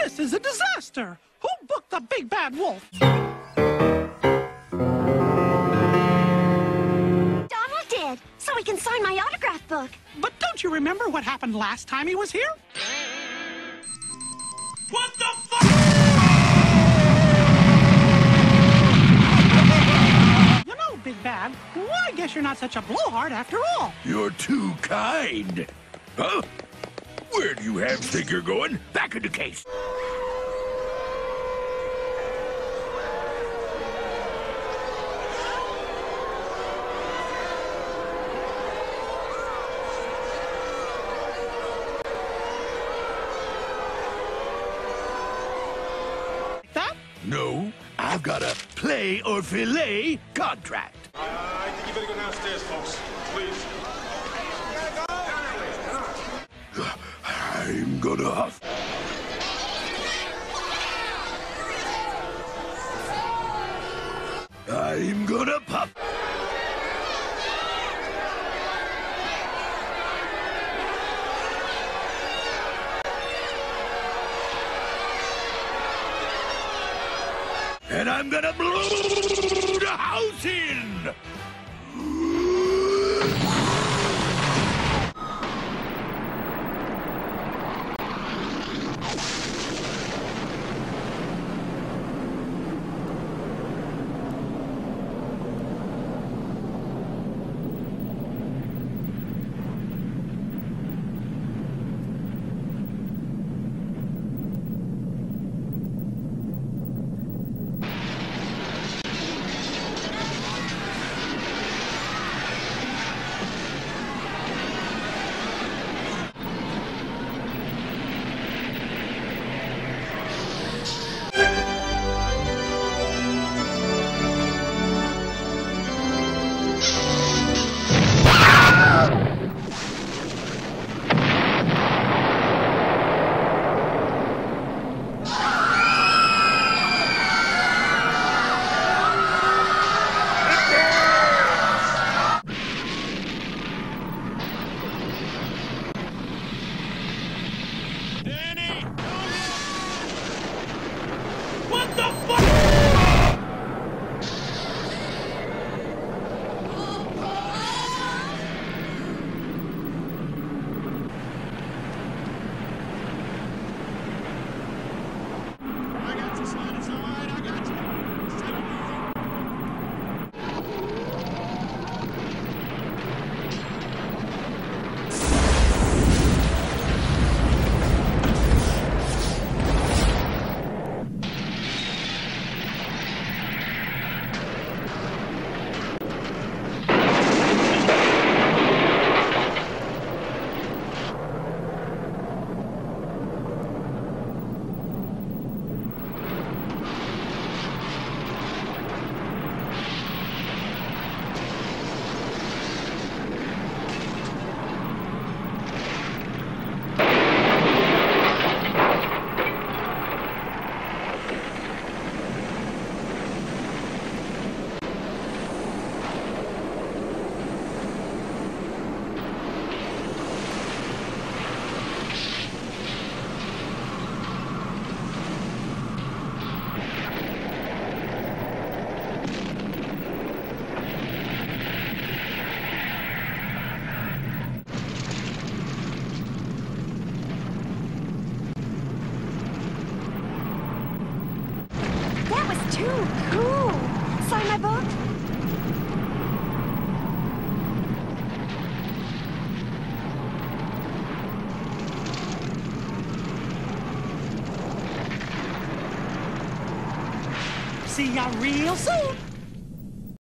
This is a disaster. Who booked the big bad wolf? Donald did, so he can sign my autograph book. But don't you remember what happened last time he was here? What the fuck? You know, Big Bad, well, I guess you're not such a blowhard after all. You're too kind. Huh? Where do you halves think you're going? Back in the case. That? No, I've got a play or fillet contract. I think you better go downstairs, folks. Please. I'm gonna huff. I'm gonna puff. And I'm gonna blow the house in! What the fuck? I got you, son. It's all right. I got you. Take it That was too cool. Sign my book? See ya real soon.